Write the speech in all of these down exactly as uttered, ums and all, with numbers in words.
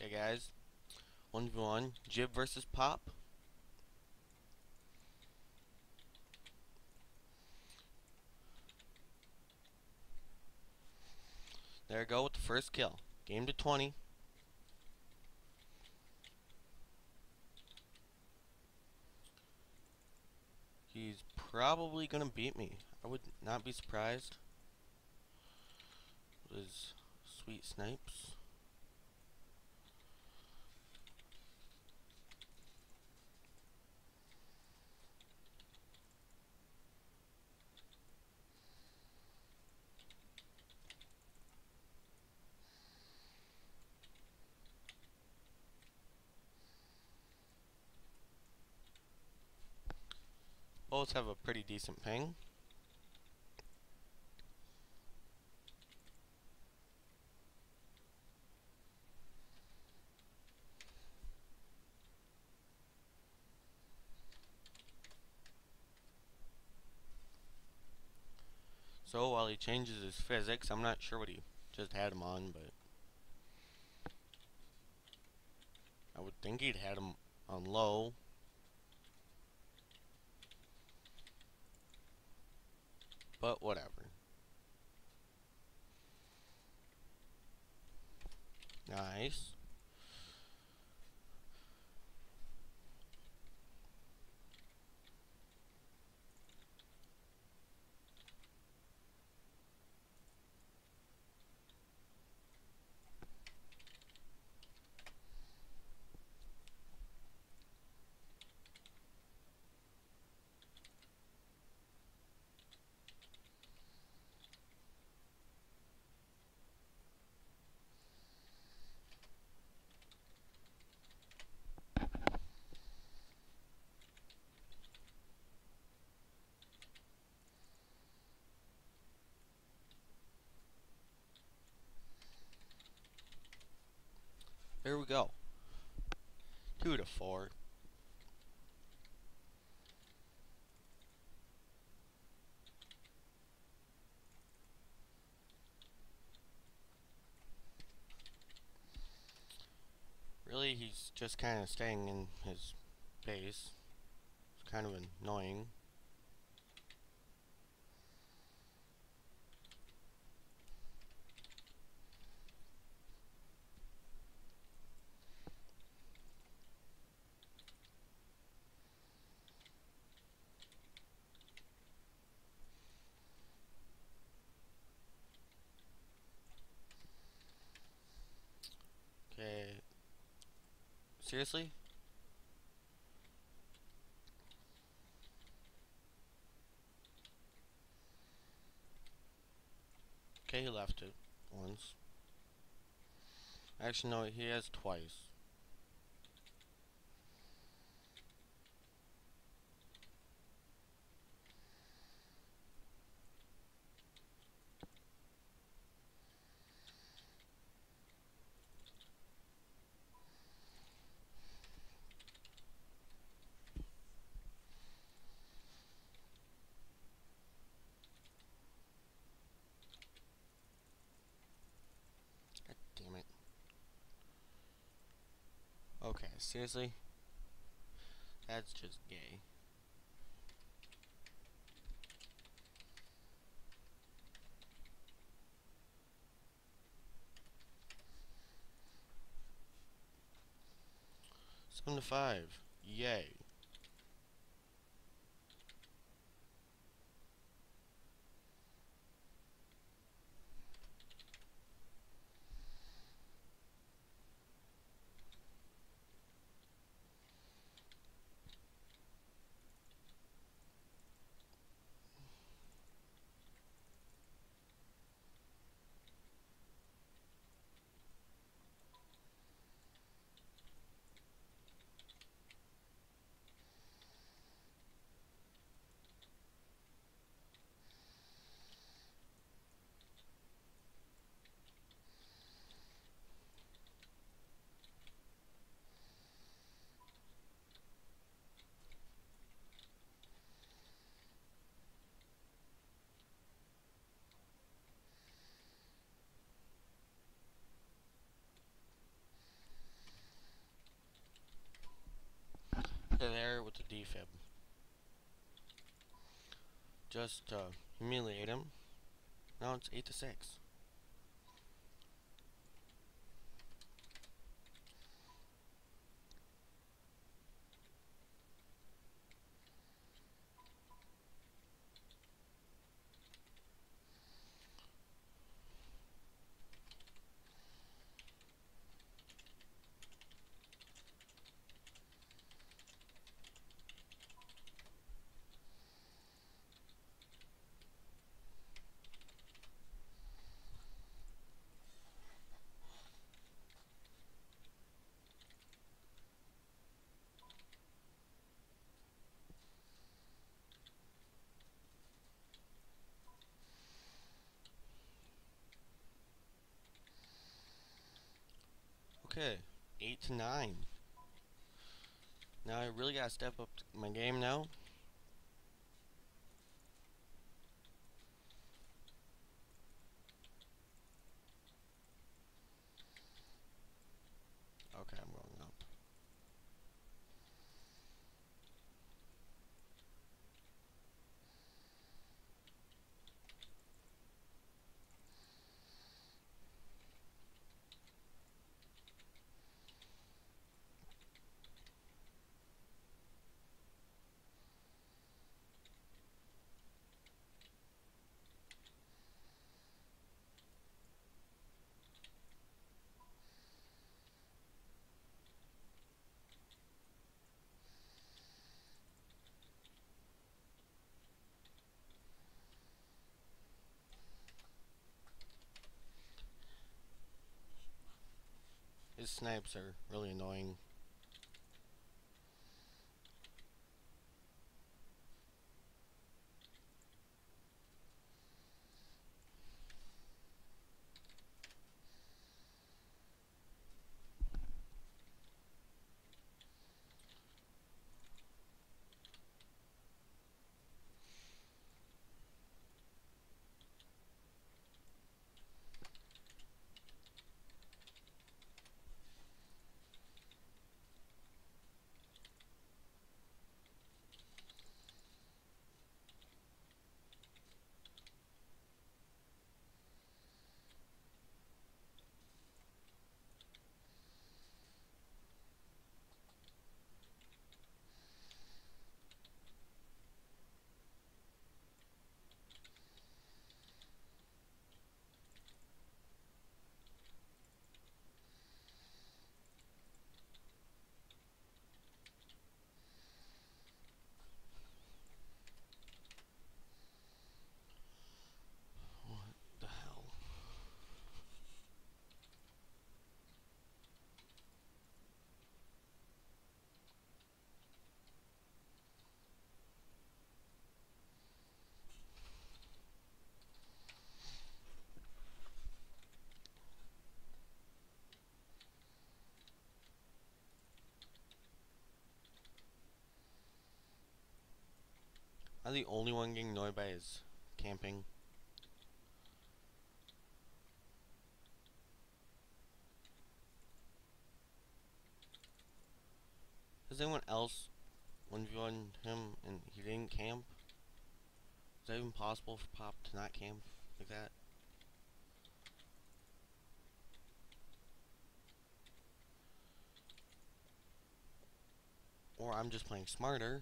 Okay, guys. one v one. Jib versus Pop. There we go with the first kill. Game to twenty. He's probably gonna beat me. I would not be surprised. With his sweet snipes. Both have a pretty decent ping. So while he changes his physics, I'm not sure what he just had him on, but I would think he'd had him on low. But whatever. Nice. There we go. Two to four. Really, he's just kind of staying in his base. It's kind of annoying. Okay. Seriously? Okay, he left it once. Actually, no, he has twice. God damn it. Okay, seriously? That's just gay. Seven to five. Yay. to there with the defib. Just uh, humiliate him. Now it's eight to six. Okay, eight to nine. Now I really gotta step up my game now. Okay, I'm going up. His snipes are really annoying. What the hell? I'm the only one getting annoyed by his camping. Does anyone else one v one him and he didn't camp? Is that even possible for Pop to not camp like that? Or I'm just playing smarter.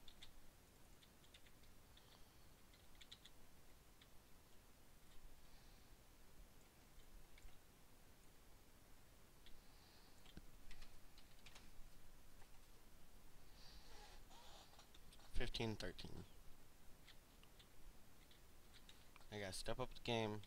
fifteen thirteen. I gotta step up the game.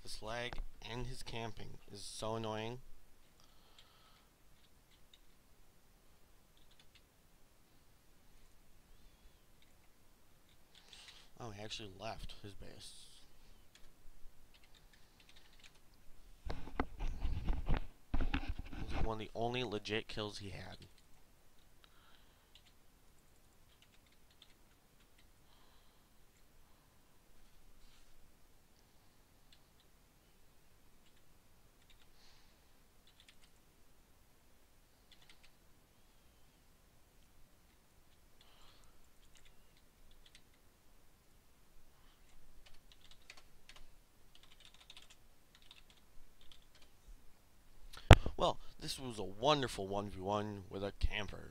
This lag and his camping is so annoying. Oh, he actually left his base. This is one of the only legit kills he had. Well, this was a wonderful one v one with a camper.